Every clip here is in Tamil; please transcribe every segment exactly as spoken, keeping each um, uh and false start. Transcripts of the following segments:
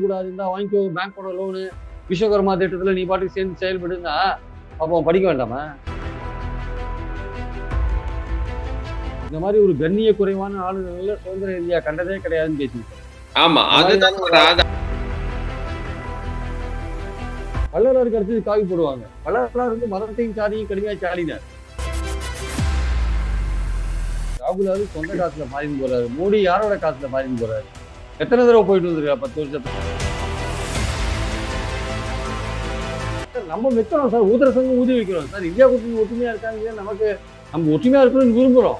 கூடாது, இருந்தா வாங்கிக்கோ பேங்கோட லோனு, விஸ்வகர்மா திட்டத்துல நீ பாட்டுக்கு சேர்ந்து செயல்படுன்னா அப்போ அவன் படிக்க வேண்டாமா? இந்த மாதிரி ஒரு கண்ணிய குறைவான ஆளுநர்கள சுதந்திர இந்தியா கண்டதே கிடையாதுன்னு பேசிக்கிட்டு. ஆமா, அதுதான் சொல்றேன். வள்ளலாருக்கு அடுத்தது காவி போடுவாங்க. வள்ளலார் வந்து மதத்தையும் சாதியும் கடுமையா சாடினார். ராகுலாவது சொந்த காசுல மாறின்னு போறாரு. மோடி யாரோட காசுல மாறின்னு போறாரு? எத்தனை தடவை போயிட்டு வந்திருக்கா பத்து வருஷத்துக்கு? நம்ம வைக்கிறோம் சார், ஊதர சங்கம் ஊதி வைக்கிறோம் சார். இந்தியா கூட்டணி ஒற்றுமையா இருக்காங்க, நமக்கு நம்ம ஒற்றுமையா இருக்கணும்னு விரும்புறோம்.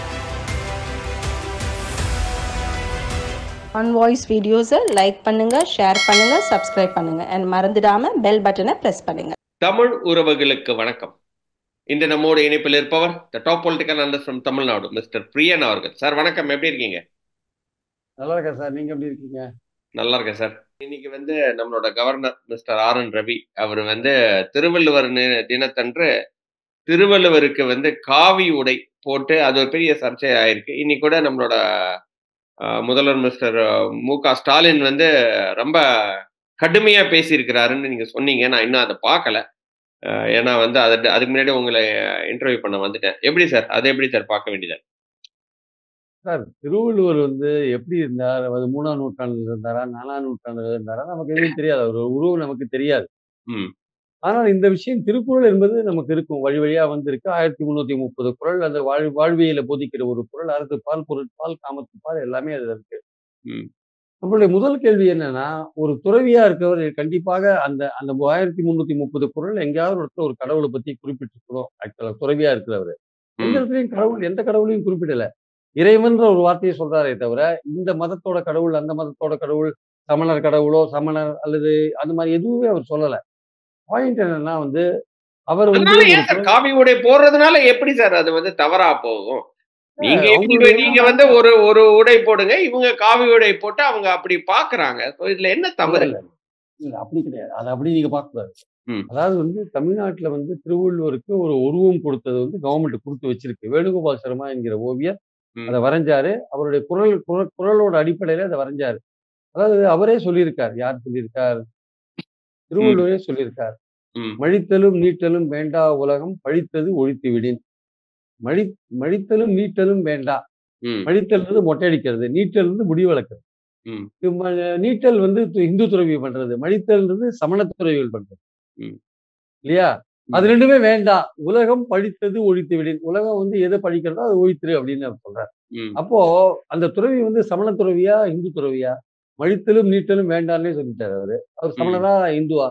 ஆன் வாய்ஸ் வீடியோஸை லைக் பண்ணுங்க, ஷேர் பண்ணுங்க, சப்ஸ்கிரைப் பண்ணுங்க அண்ட் மறந்துடாம பெல் பட்டனை பிரஸ் பண்ணுங்க. தமிழ் உறவுகளுக்கு வணக்கம். இன்று நம்மோடு இணைப்பில் இருப்பவர் the top political analyst from Tamil Nadu mister Priyan அவர்கள். சார் வணக்கம், எப்படி இருக்கீங்க? நல்லா இருக்கேன் சார், நீங்க எப்படி இருக்கீங்க? நல்லா இருக்கேன் சார். இன்னைக்கு வந்து நம்மளோட governor mister R N Ravi அவர் வந்து திருவள்ளுவர் தினத்தன்று திருவள்ளுவருக்கு வந்து காவி உடை போட்டு அது ஒரு பெரிய சர்ச்சை ஆயிருக்கு. இன்னைக்கு கூட நம்மளோட முதல்வர் மிஸ்டர் மு க ஸ்டாலின் வந்து ரொம்ப கடுமையா பேசியிருக்கிறாருன்னு நீங்க சொன்னீங்க. நான் இன்னும் அதை பார்க்கல, ஏன்னா வந்து அதை அதுக்கு முன்னாடி உங்களை இன்டர்வியூ பண்ண வந்துட்டேன். எப்படி சார், அதை எப்படி சார் பார்க்க வேண்டியது? சார், திருவள்ளுவர் வந்து எப்படி இருந்தார்? அது மூணாம் நூற்றாண்டுல இருந்தாரா, நாலாம் நூற்றாண்டுல இருந்தாரா, நமக்கு எதுவும் தெரியாது. ஒரு உருவம் நமக்கு தெரியாது. ஆனால் இந்த விஷயம் திருக்குறள் என்பது நமக்கு இருக்கும், வழி வழியா வந்திருக்கு. ஆயிரத்தி முன்னூத்தி முப்பது குறள், அந்த வாழ் வாழ்வியலை போதிக்கிற ஒரு குறள். அறத்துப்பால், பொருட்பால், காமத்துப்பால் எல்லாமே அதுல இருக்கு. நம்மளுடைய முதல் கேள்வி என்னன்னா, ஒரு துறவியா இருக்கவர் கண்டிப்பாக அந்த அந்த ஆயிரத்தி முன்னூத்தி முப்பது குறள் எங்கேயாவது ஒருத்தர் ஒரு கடவுளை பத்தி குறிப்பிட்டிருக்கிறோம். ஆக்சுவலா துறவியா இருக்கிறவரு எந்த இடத்துலயும் கடவுள் எந்த கடவுளையும் குறிப்பிடல. இறைவன்ற ஒரு வார்த்தையை சொல்றாரே தவிர இந்த மதத்தோட கடவுள், அந்த மதத்தோட கடவுள், சமணர் கடவுளோ சமணர் அல்லது அந்த மாதிரி எதுவுமே அவர் சொல்லல. பாயிண்ட் என்னன்னா வந்து அவர் வந்து காவி உடை போடுறதுனால எப்படி சார் அது வந்து தவறா போகும்? நீங்க நீங்க வந்து ஒரு ஒரு உடை போடுங்க, இவங்க காவி உடை போட்டு அவங்க அப்படி பாக்குறாங்க. இதுல என்ன தவறு? இல்ல அப்படி கிடையாது, அதை அப்படி நீங்க பார்க்க கூடாது. அதாவது வந்து தமிழ்நாட்டுல வந்து திருவள்ளுவருக்கு ஒரு உருவம் கொடுத்தது வந்து கவர்மெண்ட் கொடுத்து வச்சிருக்கு. வேணுகோபால் சர்மா என்கிற ஓவியர் அதை வரைஞ்சாரு. அவருடைய குரல் குரலோட அடிப்படையில அதை வரைஞ்சாரு. அதாவது அவரே சொல்லியிருக்கார். யார் சொல்லியிருக்கார்? திருவள்ளுவரே சொல்லியிருக்கார். மழித்தலும் நீட்டலும் வேண்டா உலகம், பழித்தது ஒழித்து விடின். மழி மழித்தலும் நீட்டலும் வேண்டா. மழித்தல் வந்து மொட்டையடிக்கிறது, நீட்டல் வந்து முடி வளர்க்கிறது. நீட்டல் வந்து இந்து துறவி பண்றது, மழித்தல்ன்றது சமண துறவிகள் பண்றது இல்லையா? அது ரெண்டுமே வேண்டாம். உலகம் பழித்தது ஒழித்து விடின். உலகம் வந்து எதை பழிக்கிறதோ அதை ஒழித்துரு அப்படின்னு அவர் சொல்றாரு. அப்போ அந்த துறவி வந்து சமண துறவியா இந்து துறவியா? மழித்தலும் நீட்டலும் வேண்டாம்னே சொல்லிட்டாரு அவரு. அவர் சமணரா இந்துவா?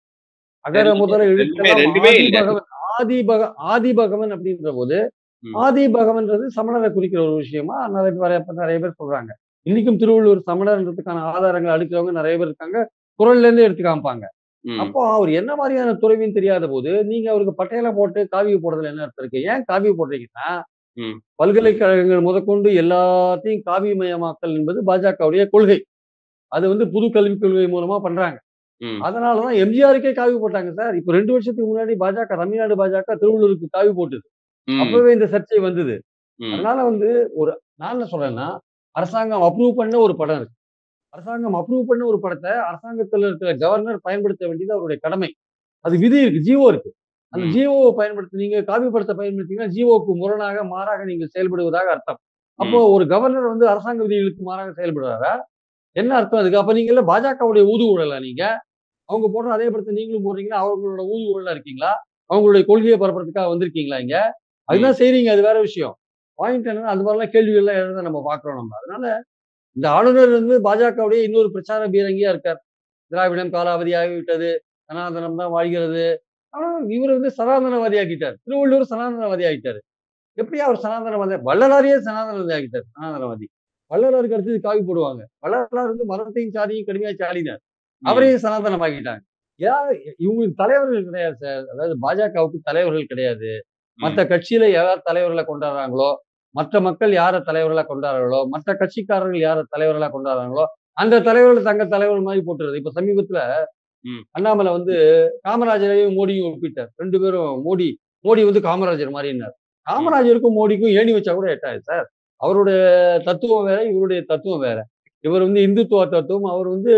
அகர முதல எழுத்தெல்லாம் ஆதி பக ஆதி பகவன் அப்படின்ற போது ஆதி பகவன்றது சமணரை குறிக்கிற ஒரு விஷயமா நிறைய நிறைய பேர் சொல்றாங்க. இன்னைக்கும் திருவள்ளுவர் சமணர்ன்றதுக்கான ஆதாரங்கள் அடுக்கிறவங்க நிறைய பேர் இருக்காங்க. குரல்ல இருந்து எடுத்து காமிப்பாங்க. அப்போ அவர் என்ன மாதிரியான துறவின்னு தெரியாத போது நீங்க அவருக்கு பட்டையில போட்டு காவியை போடுறதுல என்ன அர்த்தம் இருக்கு? ஏன் காவியை போடுறீங்கன்னா, பல்கலைக்கழகங்கள் முதற்கொண்டு எல்லாத்தையும் காவிமயமாக்கல் என்பது பாஜகவுடைய கொள்கை. அது வந்து புது கல்விக் கொள்கை மூலமா பண்றாங்க. அதனாலதான் எம்ஜிஆருக்கே காவி போட்டாங்க சார். இப்ப ரெண்டு வருஷத்துக்கு முன்னாடி பாஜக, தமிழ்நாடு பாஜக திருவள்ளுவருக்கு காவி போட்டுது. அப்பவே இந்த சர்ச்சை வந்தது. அதனால வந்து ஒரு நான் என்ன சொல்றேன்னா, அரசாங்கம் அப்ரூவ் பண்ண ஒரு படம் இருக்கு. அரசாங்கம் அப்ரூவ் பண்ண ஒரு படத்தை அரசாங்கத்தில் இருக்கிற கவர்னர் பயன்படுத்த வேண்டியது அவருடைய கடமை. அது விதி இருக்கு, ஜிஓ இருக்கு. அந்த ஜிஓவை பயன்படுத்தி நீங்க காவி படத்தை பயன்படுத்திங்கன்னா ஜிஓக்கு முரணாக மாறாக நீங்கள் செயல்படுவதாக அர்த்தம். அப்போ ஒரு கவர்னர் வந்து அரசாங்க விதிகளுக்கு மாறாக செயல்படுறாரா? என்ன அர்த்தம் அதுக்கு? அப்ப நீங்க பாஜகவுடைய ஊது ஊழலா? நீங்க அவங்க போடுற அதே படத்தை நீங்களும் போடுறீங்கன்னா அவங்களோட ஊது ஊழலா இருக்கீங்களா? அவங்களுடைய கொள்கையை பரப்புறதுக்காக வந்திருக்கீங்களா இங்க? அதுதான் செய்றீங்க, அது வேற விஷயம். பாயிண்ட் என்னன்னா அது மாதிரிலாம் கேள்விகள் எல்லாம் எழுத நம்ம பாக்குறோம் நம்ம. அதனால இந்த ஆளுநர் வந்து பாஜகவுடைய இன்னொரு பிரச்சார பீரங்கியா இருக்கார். திராவிடம் காலாவதி ஆகிவிட்டது, சனாதனம் தான் வாழ்கிறது. ஆனா இவர் வந்து சனாதனவாதி ஆக்கிட்டார். திருவள்ளுவர் சனாதனவாதி ஆகிட்டாரு. எப்படி அவர் சனாதனவாதி? வள்ளலாரியே சனாதனவாதி ஆகிட்டார். சனாதனவாதி வள்ளலாருக்கு அடுத்தது காவி போடுவாங்க. வள்ளலார் வந்து மதத்தையும் சாதியும் கடுமையா சாடினார். அவரையும் சனாதனம் ஆக்கிட்டாங்க. யார் இவங்களுக்கு தலைவர்கள் கிடையாது சார். அதாவது பாஜகவுக்கு தலைவர்கள் கிடையாது. மற்ற கட்சியில யார் தலைவர்களை கொண்டாடுறாங்களோ, மற்ற மக்கள் யார தலைவர்களா கொண்டாடுறாங்களோ, மற்ற கட்சிக்காரர்கள் யார தலைவர்களா கொண்டாடுறாங்களோ அந்த தலைவர்கள் தங்க தலைவர் மாதிரி போட்டுறது. இப்ப சமீபத்துல அண்ணாமலை வந்து காமராஜரையும் மோடியும் ஒப்பிட்டார். ரெண்டு பேரும் மோடி மோடி வந்து காமராஜர் மாதிரின்னார். காமராஜருக்கும் மோடிக்கும் ஏணி வச்சா கூட எட்டாது சார். அவருடைய தத்துவம் வேற, இவருடைய தத்துவம் வேற. இவர் வந்து இந்துத்துவ தத்துவம், அவர் வந்து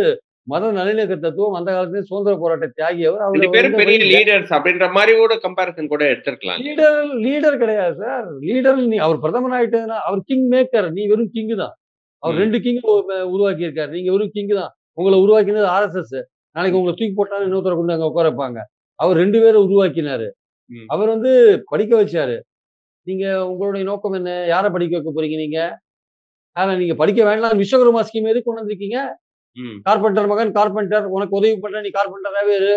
மத நல்லிணக்க தத்துவம் அந்த காலத்துல சுதந்திர போராட்ட தியாகி அவர். ரெண்டு அவரை பேரும் வந்து பெரிய வைங்க. லீடர்ஸ் அப்படின்ற மாதிரி கூட கம்பேரிசன் கூட எடுத்திருக்கலாம். லீடர் லீடர் கிடையாது சார். லீடர் நீ அவர் பிரதமர் ஆயிட்டதுன்னா அவர் கிங் மேக்கர். நீ வெறும் கிங் தான். அவர் ம். ரெண்டு கிங் உருவாக்கி இருக்காரு. நீங்க வெறும் கிங் தான். உங்களை உருவாக்கினது ஆர்எஸ்எஸ். நாளைக்கு உங்களை தூக்கி போட்டாலும் இன்னொருத்தரை கொண்டு அங்க உட்கார வைப்பாங்க. அவர் ரெண்டு பேரை உருவாக்கினாரு. ம். அவர் வந்து படிக்க வச்சாரு. நீங்க உங்களுடைய நோக்கம் என்ன? யாரை படிக்க வைக்க போறீங்க நீங்க? ஆனா நீங்க படிக்க வேண்டாம். விஸ்வகர்மா ஸ்கீம் எதுக்கு கொண்டு வந்திருக்கீங்க? ம். கார்பெண்டர் மகன் கார்பெண்டர். உனக்கு உதவி பண்ற நீ கார்பெண்டராவே இரு.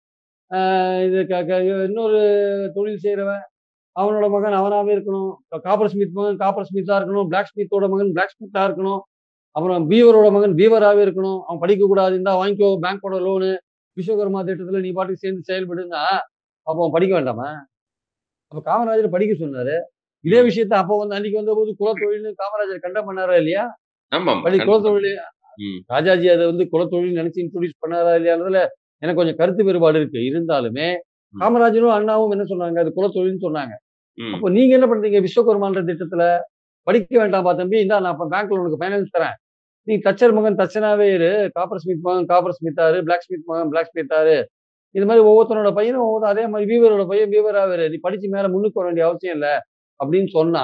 ஆஹ் இது க- க- இன்னொரு தொழில் செய்யறவன் அவனோட மகன் அவனாவே இருக்கணும். காப்பர் ஸ்மித் மகன் காப்பர் ஸ்மித்தா இருக்கணும். பிளாக் ஸ்மித்தோட மகன் பிளாக் ஸ்மித்தா இருக்கணும். அப்புறம் பீவரோட மகன் பீவராகவே இருக்கணும். அவன் படிக்க கூடாது. இருந்தா வாங்கிக்கோ பேங்கோட லோனு. விஸ்வகர்மா திட்டத்துல நீ பாட்டுக்கு சேர்ந்து செயல்படுன்னா அப்போ அவன் படிக்க வேண்டாமா? அப்ப காமராஜர் படிக்க சொன்னாரு. இதே ம். விஷயத்த அப்போ வந்து அன்னைக்கு வந்தபோது குலத்தொழில்னு காமராஜர் கண்டம் பண்ணாரா இல்லையா? ஆமாம். படி கண்டிப்பா. குலத்தொழில் ம். ராஜாஜி அதை வந்து குலத்தொழில் நினைச்சு இன்ட்ரோடியூஸ் பண்ணாரா இல்லையான்றதுல எனக்கு கொஞ்சம் கருத்து வேறுபாடு இருக்கு. இருந்தாலுமே ம். காமராஜரும் அண்ணாவும் என்ன சொன்னாங்க? அது குலத்தொழில்னு சொன்னாங்க. ம். அப்போ நீங்க என்ன பண்றீங்க? விஸ்வகர்மான்ற திட்டத்துல படிக்க வேண்டாம்பா தம்பி. இந்தா நான் இப்ப பேங்க்ல உனக்கு ஃபைனான்ஸ் தரேன். நீ தச்சர் மகன் தச்சனாவே இரு. காப்பர் ஸ்மித் மகன் காப்பர் ஸ்மித்தாரு. பிளாக் ஸ்மித் மகன் பிளாக் ஸ்மித்தாரு. இது மாதிரி ஒவ்வொருத்தனோட பையனும் ஒவ்வொரு அதே மாதிரி வீவரோட பையன் வீவராவே இரு. நீ படிச்சு மேல முன்னுக்கு வர வேண்டிய அவசியம் இல்ல அப்படின்னு சொன்னா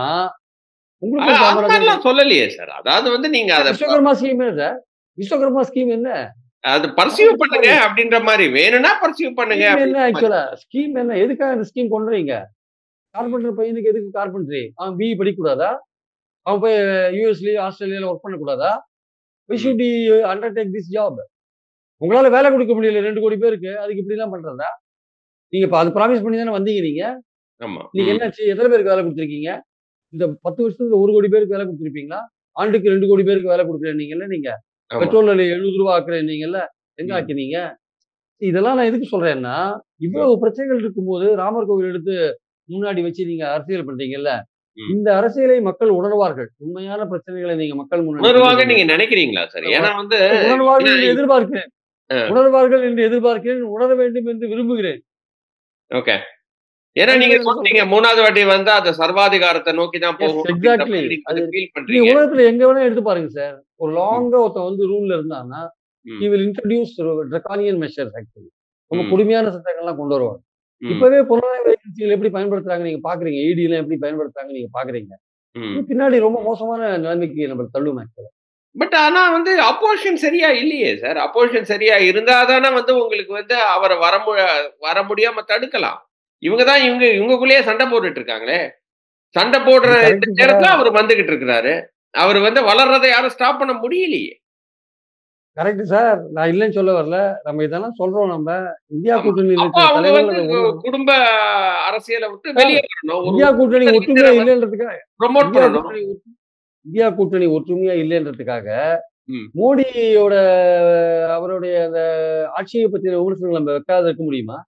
ஆனா, உங்களுக்கு அந்த காமராஜர் மாதிரிலாம் சொல்லலையே சார். அதாவது வந்து நீங்க அத விஸ்வகர்மா ஸ்கீம் என்ன சார்? விஸ்வகர்மா ஸ்கீம் என்ன? அது பர்சியூ பண்ணுங்க அப்படின்ற மாதிரி வேணும்னா பர்சியூ பண்ணுங்க ஸ்கீம் என்ன அப்படின்ற மாதிரி. ஆக்சுவலா? ஸ்கீம் என்ன? எதுக்காக இந்த ஸ்கீம் கொண்டு வரீங்க? கார்பெண்டர் பையனுக்கு எதுக்கு கார்பெண்டரி? அவன் பிஇ படிக்க கூடாதா? அவன் போய் யூஎஸ்லயோ ஆஸ்திரேலியால ஒர்க் பண்ணக்கூடாதா? We hmm. Should undertake this job. உங்களால வேலை கொடுக்க முடியல ரெண்டு கோடி பேருக்கு. அதுக்கு இப்படி எல்லாம் பண்றதா? நீங்க இப்ப அது ப்ராமிஸ் பண்ணி தானே வந்தீங்க நீங்க. ஆமா. நீங்க ம். என்னாச்சு? எத்தனை பேருக்கு வேலை கொடுத்துருக்கீங்க? இந்த பத்து வருஷத்துல ஒரு கோடி பேருக்கு வேலை கொடுத்துருப்பீங்களா? ஆண்டுக்கு ரெண்டு கோடி பேருக்கு வேலை கொடுக்குறேன்னீங்கல்ல நீங்க. ஆமா. பெட்ரோல் விலை எழுபது ரூபா ஆக்குறேன்னீங்கல்ல. எங்க ம். ஆக்கினீங்க? இதெல்லாம் நான் எதுக்கு சொல்றேன்னா, ம். இவ்வளவு பிரச்சனைகள் இருக்கும்போது ராமர் கோவில் எடுத்து முன்னாடி வச்சு நீங்க அரசியல் பண்றீங்கல்ல. ம். இந்த அரசியலை மக்கள் உணர்வார்கள். உண்மையான பிரச்சனைகளை நீங்க மக்கள் முன்னாடி கொண்டு உணர்வாக போங்க. நீங்க நினைக்கிறீங்களா சார்? ஏன்னா வந்து உணர்வார்கள் ஏன்னா என்று எதிர்பார்க்கிறேன். அ உணர்வார்கள் என்று எதிர்பார்க்கிறேன். உணர வேண்டும் என்று விரும்புகிறேன். ஓகே. ஏன்னா அதுக்கு நீங்க தான் என்ன சொன்னீங்க சொல்றேன். மூணாவது வாட்டி வந்து அது சர்வாதிகாரத்த நோக்கி தான் எஸ் போகும் அப்படின்ற எக்ஸாக்ட்லி. மாதிரி நீங்க அது வந்து ஃபீல் நீங்க பண்றீங்க. உலகத்துல எங்க வேணா எடுத்து பாருங்க சார். ஒரு ம். லாங்கா ஒருத்தன் வந்து ரூல்ல இருந்தான்னா, hmm. He will introduce draconian measures actually. ரொம்ப ம். கொடுமையான சட்டங்கள்லாம் கொண்டு வருவாங்க. ம். இப்பவே புலனாய்வு ஏஜென்சிகள் எப்படி பயன்படுத்துறாங்க நீங்க பாக்குறீங்க. ஈடி எல்லாம் எப்படி பயன்படுத்துறாங்க நீங்க பாக்குறீங்க. இது ம். பின்னாடி ரொம்ப மோசமான நிலைமைக்கு நம்ம தள்ளும் ஆக்சுவலா. பட் ஆனா வந்து அப்போசிஷன் சரியா இல்லையே சார். அப்போசிஷன் சரியா இருந்தா தானே வந்து உங்களுக்கு வந்து அவர வர மு வர முடியாம தடுக்கலாம். இவங்க தான் இவங்க இவங்களுக்குள்ளேயே சண்டை போட்டுட்டு இருக்காங்களே. சண்டை போடுற அது இந்த கரெக்ட் நேரத்துல சார். அவரு வந்துகிட்டு இருக்கிறாரு. அவரு வந்து வளர்றத யாரும் ஸ்டாப் பண்ண முடியலையே. Correct sir. நான் இல்லைன்னு சொல்ல வரல. நம்ம இதெல்லாம் சொல்றோம் நம்ம. இந்தியா ஆமா. கூட்டணியில் அப்போ இருக்கிற அவங்க தலைவர்கள் வந்து அதை உணரணும். குடும்ப அரசியல விட்டு சார் வெளியே வரணும். ஒரு இந்தியா கூட்டணி ஒருத்தர் ஒற்றுமையா லீடரை வந்து இல்லைன்றதுக்காக ப்ரமோட் இந்தியா பண்ணணும். கூட்டணி ஒற்று- இந்தியா கூட்டணி ஒற்றுமையா இல்லைன்றதுக்காக ம். மோடியோட அவருடைய அந்த ஆட்சியை பற்றின விமர்சனங்கள் நம்ம வைக்காத இருக்க முடியுமா?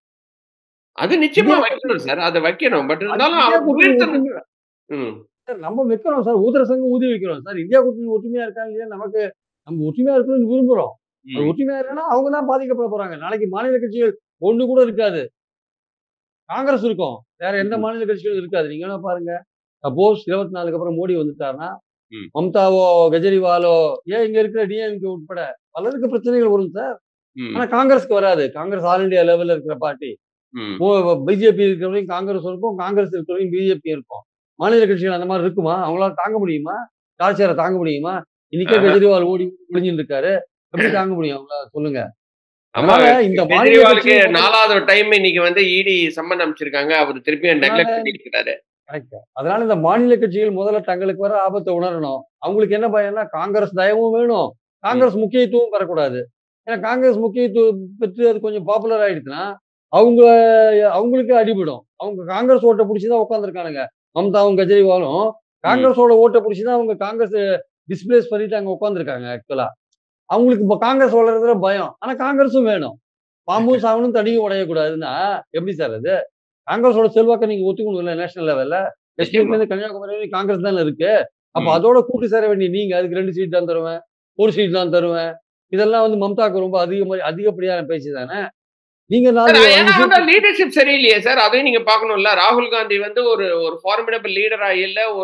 அது நிச்சயமா இந்தியா வைக்கணும் சார். அத வைக்கணும். பட் அது இருந்தாலும் இந்தியா அவர் கூட்டணி உயர்த்தணும். ஒற்றுமை ம். சார் நம்ம வைக்கிறோம் சார். ஊதுற சங்கம் ஊதி வைக்கிறோம் சார். இந்தியா கூட்டணி ஒற்றுமையா இருக்காங்க இல்லையா நமக்கு நம்ம ஒற்றுமையா இருக்கணும்னு விரும்புறோம். அது ம். ஒற்றுமையா இல்லைன்னா அவங்க தான் பாதிக்கப்பட போறாங்க. நாளைக்கு மாநில கட்சிகள் ஒண்ணு கூட இருக்காது. காங்கிரஸ் இருக்கும். வேற எந்த ம். மாநில கட்சிகளும் இருக்காது. நீங்க வேணா பாருங்க. சப்போஸ் இருபத்தி நாலுக்கு அப்புறம் மோடி வந்துட்டாருன்னா, ம். மம்தாவோ, கெஜ்ரிவாலோ, ஏன் இங்க இருக்கிற டிஎம்கே உட்பட பலருக்கு பிரச்சனைகள் வரும் சார். ஆனா ம். காங்கிரஸ்க்கு வராது. காங்கிரஸ் ஆல் இந்தியா லெவல்ல இருக்கிற பார்ட்டி. ம். பிஜேபி இருக்கிறவரையும் காங்கிரஸ் இருக்கும். காங்கிரஸ் இருக்கிறவரையும் பிஜேபி இருக்கும். மாநில கட்சிகள் அந்த மாதிரி இருக்குமா? அவங்களால தாங்க முடியுமா? டார்ச்சரை தாங்க முடியுமா? இன்னைக்கே ஆஹா. கெஜ்ரிவால் ஓடி ஒளிஞ்சுட்டு இருக்காரு. எப்படி தாங்க முடியும் அவங்களால சொல்லுங்க. ஆமா. அதனால இந்த மாநில கெஜ்ரிவாலுக்கு கட்சிகள் முதல்ல நாலாவது டைம் இன்னைக்கு வந்து இடி சம்மன் அனுப்பிச்சிருக்காங்க. அவரு திருப்பியும் அதனால நெக்லெக்ட் பண்ணிட்டு இருக்காரு. கரெக்ட். அதனால இந்த மாநில கட்சிகள் முதல்ல தங்களுக்கு வர ஆபத்தை உணரணும். அவங்களுக்கு என்ன பயம்னா காங்கிரஸ் தயவும் வேணும். ம். காங்கிரஸ் முக்கியத்துவம் பெறக்கூடாது. ஏன்னா காங்கிரஸ் முக்கியத்துவம் பெற்று அது கொஞ்சம் பாப்புலர் ஆயிடுச்சுன்னா, அவங்க அவங்களுக்கு அடிபடும். அவங்க காங்கிரஸ் ஓட்ட புடிச்சு தான் உட்கார்ந்துருக்கானுங்க. மம்தாவும், கெஜ்ரிவாலும் ம். காங்கிரஸோட ஓட்ட புடிச்சு தான் அவங்க காங்கிரஸ் டிஸ்பிளேஸ் பண்ணிட்டு அங்க உட்கார்ந்துருக்காங்க ஆக்சுவலா. அவங்களுக்கு இப்ப காங்கிரஸ் வளர்றதுல பயம். ஆனா காங்கிரஸும் வேணும். பாம்பும் சாவணும் தடியும் உடையக்கூடாதுன்னா எப்படி சார் அது? காங்கிரஸோட செல்வாக்க நீங்க ஒத்துக்கணும்ல நேஷனல் லெவல்ல. காஷ்மீர்ல நிச்சயமா. இருந்து கன்னியாகுமரி வரைக்கும் காங்கிரஸ் தானே இருக்கு. அப்ப ம். அதோட கூட்டு சேர வேண்டிய நீங்க அதுக்கு ரெண்டு சீட் தான் தருவேன். ஒரு சீட் தான் தருவேன். இதெல்லாம் வந்து மம்தாக்கு ரொம்ப அதிகமா அதிகப்படியான பேச்சு தானே. நீங்க சார் நாலு ஏன்னா அஞ்சு வந்து சீட் லீடர்ஷிப் சரியில்லையே சார். அதையும் நீங்க பார்க்கணும்ல. ராகுல் காந்தி வந்து ஒரு ஒரு ஃபார்மிடபிள் லீடரா இல்ல. ஒரு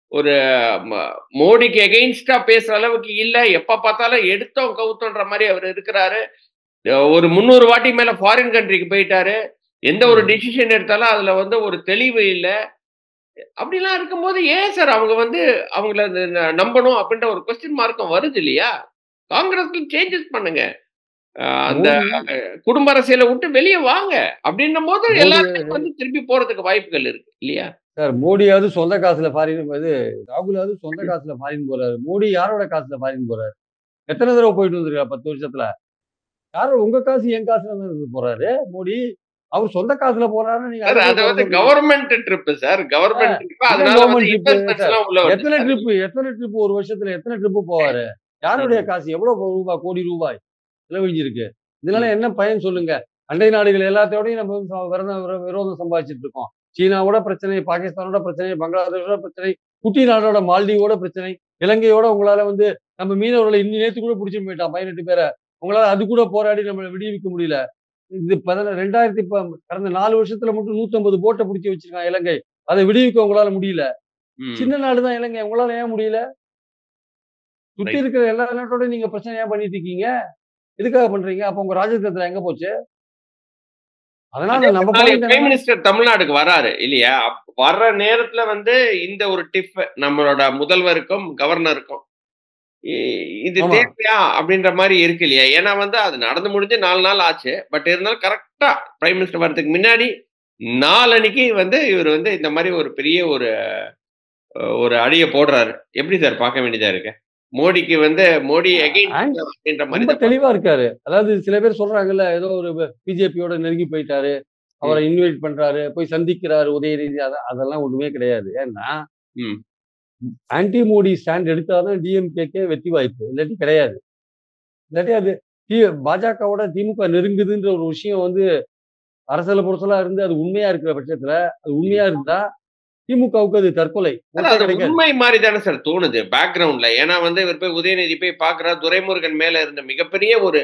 ஒரு மோடிக்கு எகெயின்ஸ்டா பேசுற அளவுக்கு இல்ல. எப்ப பார்த்தாலும் எடுத்தோம் கவுத்தோன்ற மாதிரி அவர் இருக்கிறாரு. ஒரு முந்நூறு வாட்டி மேல ஃபாரின் கண்ட்ரிக்கு போயிட்டாரு. எந்த ஒரு டிசிஷன் எடுத்தாலும் அதுல வந்து ஒரு தெளிவு இல்ல. அப்படிலாம் இருக்கும்போது ஏன் சார் அவங்க வந்து அவங்கள நம்பணும் அப்படின்ற ஒரு கொஸ்டின் மார்க்கும் வருது இல்லையா? காங்கிரஸ்ல சேஞ்சஸ் பண்ணுங்க. அந்த குடும்ப அரசியலை விட்டு வெளியே வாங்க அப்படின்னும் போது எல்லாருமே வந்து திருப்பி போறதுக்கு வாய்ப்புகள் இருக்கு இல்லையா? சார் மோடியாவது சொந்த காசுல ஃபாரின் இது ராகுலாவது சொந்த காசுல ஃபாரின் போறாரு. மோடி யாரோட காசுல ஃபாரின் போறாரு? எத்தனை தடவை போயிட்டு வந்திருக்காரு பத்து வருஷத்துல? யாரும் உங்க காசு என் காசுல போறாரு மோடி. அவர் சொந்த காசுல போறாருன்னு நீங்க அது வந்து government trip sir. Government trip. அதனால வந்து இன்வெஸ்ட்மென்ட்ஸ் எல்லாம் உள்ள வருது. எத்தனை ட்ரிப் எத்தனை ட்ரிப் ஒரு வருஷத்துல எத்தனை ட்ரிப் போவாரு? யாருடைய காசு எவ்வளவு ரூபாய் கோடி ரூபாய் செலவழிஞ்சிருக்கு? இதனால என்ன பயன் சொல்லுங்க? அண்டை நாடுகள் எல்லாத்தையோடையும் நம்ம விரோதம் விரோதம் சம்பாதிச்சிட்டு இருக்கோம். சீனாவோட பிரச்சனை, பாகிஸ்தானோட பிரச்சனை, பங்களாதேஷோட பிரச்சனை, குட்டி நாடோட மால்டீவோட பிரச்சனை, இலங்கையோட உங்களால வந்து நம்ம மீனவர்களை இன்னி நேத்து கூட பிடிச்சி போயிட்டான் பதினெட்டு பேரை. உங்களால அது கூட போராடி நம்மளை விடுவிக்க முடியல. இது பதின ரெண்டாயிரத்தி கடந்த நாலு வருஷத்துல மட்டும் நூத்தி ஐம்பது போட்டை பிடிச்சி வச்சிருக்கான் இலங்கை. அதை விடுவிக்க உங்களால முடியல. சின்ன நாடுதான் இலங்கை. உங்களால ஏன் முடியல? சுத்தி இருக்கிற எல்லா நாட்டோட நீங்க பிரச்சனை ஏன் பண்ணிட்டு இருக்கீங்க? எதுக்காக பண்றீங்க? அப்ப உங்க ராஜதந்திரம் எங்க போச்சு? அதனால நம்ம பிரைம் மினிஸ்டர் தமிழ்நாடுக்கு வராரு இல்லையா? வர்ற நேரத்துல வந்து இந்த ஒரு டிப் நம்மளோட முதல்வருக்கும் கவர்னருக்கும் இது தேவையா அப்படின்ற மாதிரி இருக்கு இல்லையா? ஏன்னா வந்து அது நடந்து முடிஞ்சு நாலு நாள் ஆச்சு. பட் இருந்தாலும் கரெக்டா பிரைம் மினிஸ்டர் வர்றதுக்கு முன்னாடி நாலனைக்கு வந்து இவர் வந்து இந்த மாதிரி ஒரு பெரிய ஒரு ஒரு அடிய போடுறாரு. எப்படி சார் பார்க்க வேண்டியதா இருக்கு? மோடிக்கு வந்து மோடி அப்படின்ற மாதிரி தெளிவா இருக்காரு. அதாவது சில பேர் சொல்றாங்கல்ல, ஏதோ ஒரு பிஜேபியோட நெருங்கி போயிட்டாரு, அவரை இன்வைட் பண்றாரு, போய் சந்திக்கிறாரு உதயநிதி. அதெல்லாம் ஒண்ணுமே கிடையாது. ஏன்னா ஆன்டி மோடி ஸ்டாண்ட் எடுத்தாதான் டிஎம்கேக்கே வெற்றி வாய்ப்பு, இல்லாட்டி கிடையாது. இல்லாட்டி அது பாஜகவோட திமுக நெருங்குதுன்ற ஒரு விஷயம் வந்து அரசியல புரசலா இருந்து அது உண்மையா இருக்கிற பட்சத்துல, அது உண்மையா இருந்தா திமுகவுக்கு அது தற்கொலை. உண்மை மாதிரி தானே சார் தோணுது பேக்ரவுண்ட்ல. ஏன்னா வந்து இவர் போய் உதயநிதி போய் பாக்குறாரு, துரைமுருகன் மேல இருந்த மிகப்பெரிய ஒரு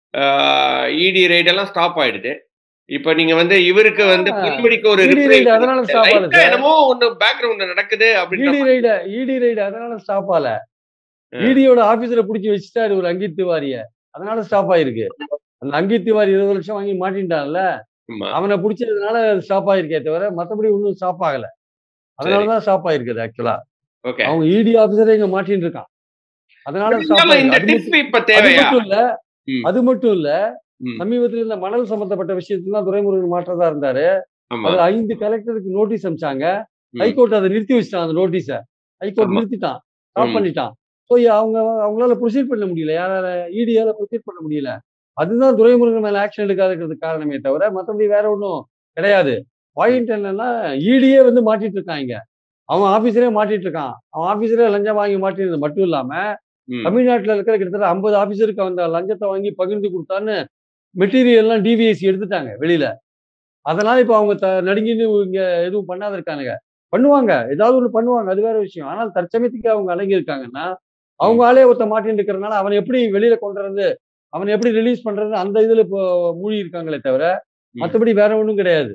இடி ரைட் எல்லாம் ஸ்டாப் ஆயிடுது. இப்ப நீங்க வந்து இவருக்கு வந்து பொன்முடிக்கு ஒரு அதனால ஸ்டாப் ஆகல. என்னமோ ஒண்ணு பேக்ரவுண்ட்ல நடக்குது அப்படின்னு இடி ரைட் இடி ரைட் அதனால ஸ்டாப் ஆகல. இடியோட ஆபீஸ்ல புடிச்சு வச்சுட்டாரு ஒரு அங்கித் திவாரிய. அதனால ஸ்டாப் ஆயிருக்கு. அந்த அங்கித் திவாரி இருபது லட்சம் வாங்கி மாட்டின்ட்டான்ல, அவனை பிடிச்சதுனால ஸ்டாப் ஆயிருக்கே தவிர மத்தபடி ஒன்றும் ஸ்டாப் ஆகல. அதனாலதான் ஸ்டாப் ஆயிருக்குது ஆக்சுவலா. அவங்க இடி ஆபீசரே இங்க மாட்டின்னு இருக்கான். அதனால ஸ்டாப் இல்ல. அது மட்டும் இல்ல, சமீபத்தில் இந்த மணல் சம்பந்தப்பட்ட விஷயத்துல துரைமுருகன் மாற்றதா இருந்தாரு. அது ஐந்து கலெக்டருக்கு நோட்டீஸ் அனுப்பிச்சாங்க. ஹைகோர்ட் அதை நிறுத்தி வச்சுட்டான். அந்த நோட்டீஸ ஹைகோர்ட் நிறுத்திட்டான், ஸ்டாப் பண்ணிட்டான். ஸோ அவங்க அவங்களால ப்ரொசீட் பண்ண முடியல. யாரால இடியால ப்ரொசீட் பண்ண முடியல. அதுதான் துரைமுருகன் மேல ஆக்ஷன் எடுக்காதுங்கிறதுக்கு காரணமே தவிர மற்றபடி வேற ஒன்றும் கிடையாது. பாயிண்ட் என்னன்னா, இடியே வந்து மாட்டிட்டு இருக்காங்க. அவன் ஆபீஸரே மாட்டிட்டு இருக்கான். அவன் ஆபீஸரே லஞ்சம் வாங்கி மாட்டினது மட்டும் இல்லாம தமிழ்நாட்டுல இருக்கிற கிட்டத்தட்ட ஐம்பது ஆபீஸருக்கு அந்த லஞ்சத்தை வாங்கி பகிர்ந்து கொடுத்தான்னு மெட்டீரியல் எல்லாம் டிவிஎஸ்சி எடுத்துட்டாங்க வெளியில. அதனால இப்ப அவங்க நடுங்கின்னு இங்க எதுவும் பண்ணாத இருக்கானுங்க. பண்ணுவாங்க, ஏதாவது ஒண்ணு பண்ணுவாங்க, அது வேற விஷயம். ஆனால் தற்சமயத்துக்கு அவங்க அடங்கி இருக்காங்கன்னா, அவங்க ஆளே ஒருத்த மாட்டின்னு இருக்கிறதுனால அவனை எப்படி வெளியில கொண்டு வர்றது, அவனை எப்படி ரிலீஸ் பண்றது, அந்த இதுல இப்போ மூழ்கி இருக்காங்களே தவிர மற்றபடி வேற ஒன்றும் கிடையாது.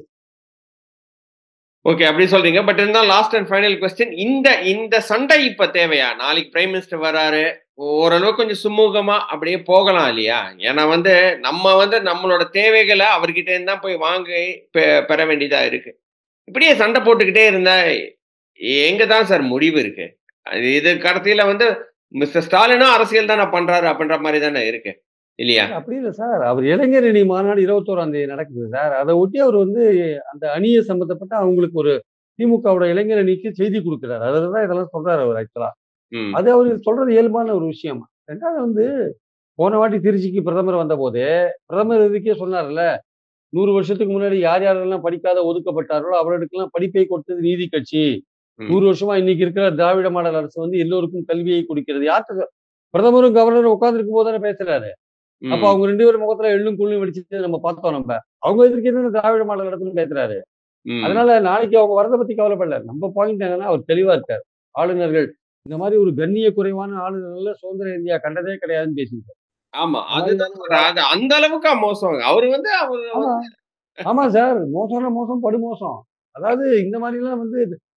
ஓகே, அப்படி சொல்றீங்க. பட் இருந்தாலும் லாஸ்ட் அண்ட் ஃபைனல் கொஸ்டின், இந்த இந்த சண்டை இப்ப தேவையா? நாளைக்கு பிரைம் மினிஸ்டர் வராரு, ஓரளவுக்கு கொஞ்சம் சுமூகமா அப்படியே போகலாம் இல்லையா? ஏன்னா வந்து நம்ம வந்து நம்மளோட தேவைகளை அவர்கிட்ட இருந்தா போய் வாங்கி பெற வேண்டியதா இருக்கு. இப்படியே சண்டை போட்டுக்கிட்டே இருந்தா எங்க தான் சார் முடிவு இருக்கு? இது கடைசியில வந்து மிஸ்டர் ஸ்டாலினும் அரசியல் தானே பண்றாரு அப்படின்ற மாதிரி தானே இருக்கு இல்லையா? அப்படி இல்லை சார். அவர் இளைஞர் அணி மாநாடு இருபத்தோராம் தேதி நடக்குது சார். அதை ஒட்டி அவர் வந்து அந்த அணியை சம்பந்தப்பட்ட அவங்களுக்கு ஒரு திமுகவோட இளைஞர் அணிக்கு செய்தி கொடுக்கிறார். அதுதான் இதெல்லாம் சொல்றாரு அவர் ஆக்சுவலா. அது அவரு சொல்றது இயல்பான ஒரு விஷயம். ரெண்டாவது வந்து போன வாட்டி திருச்சிக்கு பிரதமர் வந்த போது பிரதமர் இதுக்கே சொன்னார்ல, நூறு வருஷத்துக்கு முன்னாடி யார் யாரெல்லாம் படிக்காத ஒதுக்கப்பட்டார்களோ அவர்களுக்கெல்லாம் படிப்பை கொடுத்தது நீதி கட்சி. நூறு வருஷமா இன்னைக்கு இருக்கிற திராவிட மாடல் அரசு வந்து எல்லோருக்கும் கல்வியை கொடுக்கிறது. யாருக்கு பிரதமரும் கவர்னரும் உட்கார்ந்து இருக்கும் போது தானே பேசுறாரு. அப்ப அவங்க ரெண்டு பேரும் முகத்துல எள்ளும் குள்ளும் வெடிச்சுட்டு நம்ம பார்த்தோம். நம்ம அவங்க எதிர்க்கு திராவிட மாடல் இடத்துல பேசுறாரு. அதனால நாளைக்கு அவங்க வரதை பத்தி கவலைப்படல. நம்ம பாயிண்ட் என்னன்னா, அவர் தெளிவா இருக்காரு. ஆளுநர்கள் இந்த மாதிரி ஒரு கண்ணிய குறைவான ஆளுநர்கள்ல சுதந்திர இந்தியா கண்டதே கிடையாதுன்னு பேசியிருக்காரு. ஆமா, அதுதான் அந்த அளவுக்கு மோசம். அவரு வந்து அவரு ஆமா சார், மோசம்னா மோசம், படுமோசம். அதாவது இந்த மாதிரி எல்லாம் வந்து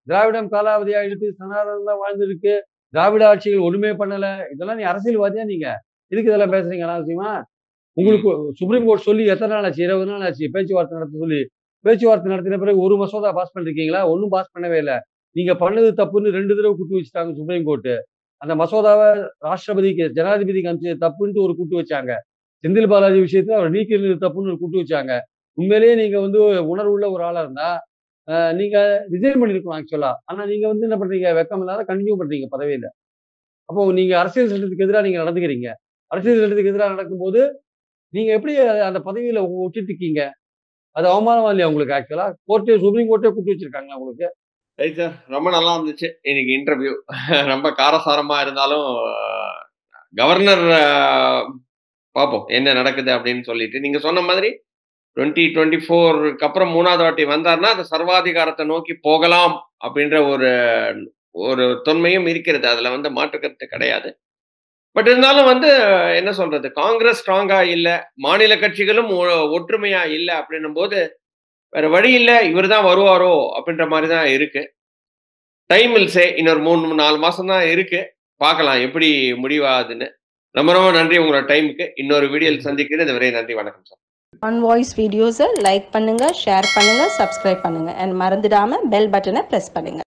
திராவிடம் காலாவதியா இருக்கு, சனாதனம் தான் வாழ்ந்துருக்கு, திராவிட ஆட்சிகள் ஒண்ணுமே பண்ணல. இதெல்லாம் நீ அரசியல்வாதியா நீங்க? எதுக்கு இதெல்லாம் பேசுறீங்க அனாவசியமா? உங்களுக்கு சுப்ரீம் கோர்ட் சொல்லி எத்தனை நாள் ஆச்சு? இருபது நாள் ஆச்சு பேச்சுவார்த்தை நடத்த சொல்லி. பேச்சுவார்த்தை நடத்தின பிறகு ஒரு மசோதா பாஸ் பண்ணிருக்கீங்களா? ஒன்னும் பாஸ் பண்ணவே இல்ல. நீங்க பண்ணது தப்புன்னு ரெண்டு தடவை கூட்டு வச்சுட்டாங்க சுப்ரீம் கோர்ட். அந்த மசோதாவை ராஷ்டிரபதிக்கு ஜனாதிபதிக்கு அனுப்பிச்சது தப்புன்ட்டு ஒரு கூட்டு வச்சாங்க. செந்தில் பாலாஜி விஷயத்துல அவர் நீக்கிறது தப்புன்னு ஒரு கூட்டு வச்சாங்க. உண்மையிலேயே நீங்க வந்து உணர்வுள்ள ஒரு ஆளா இருந்தா நீங்க ரிசைன் பண்ணிருக்கலாம் ஆக்சுவலா. ஆனா நீங்க வந்து என்ன பண்றீங்க? வெக்கம் இல்லாத கண்டினியூ பண்றீங்க பதவியில. அப்போ நீங்க அரசியல் சட்டத்துக்கு எதிராக நீங்க நடந்துக்கிறீங்க. அரசியல் சட்டத்துக்கு எதிராக நடக்கும்போது நீங்க எப்படி அந்த பதவியில விட்டுட்டு இருக்கீங்க? அது அவமானமா இல்லையா உங்களுக்கு ஆக்சுவலா? கோர்ட்டே சுப்ரீம் கோர்ட்டே கூட்டு வச்சிருக்காங்களா உங்களுக்கு? Right sir. ரொம்ப நல்லா இருந்துச்சு இன்னைக்கு இன்டர்வியூ. ரொம்ப காரசாரமா இருந்தாலும் கவர்னர் பார்ப்போம் என்ன நடக்குது அப்படின்னு சொல்லிட்டு நீங்க சொன்ன மாதிரி டுவெண்ட்டி டுவெண்ட்டி ஃபோருக்கு அப்புறம் மூணாவது வாட்டி வந்தாருன்னா அது சர்வாதிகாரத்தை நோக்கி போகலாம் அப்படின்ற ஒரு ஒரு தொன்மையும் இருக்கிறது. அதுல வந்து மாற்று கருத்து கிடையாது. பட் இருந்தாலும் வந்து என்ன சொல்றது, காங்கிரஸ் ஸ்ட்ராங்கா இல்ல, மாநில கட்சிகளும் ஒற்றுமையா இல்ல அப்படின்னும் போது வேற வழி இல்ல, இவர் தான் வருவாரோ அப்படின்ற மாதிரி தான் இருக்கு. Time will say. இன்னொரு மூணு நாலு மாசம் தான் இருக்கு. பார்க்கலாம் எப்படி முடிவாகுதுன்னு. ரொம்ப ரொம்ப நன்றி உங்களோட டைமுக்கு. இன்னொரு வீடியோவில் சந்திக்கிறது. இதுவரை நன்றி, வணக்கம் சார். ஆன் வாய்ஸ் வீடியோஸை லைக் பண்ணுங்க, ஷேர் பண்ணுங்க, சப்ஸ்கிரைப் பண்ணுங்க அண்ட் மறந்துடாம பெல் பட்டனை பிரஸ் பண்ணுங்க.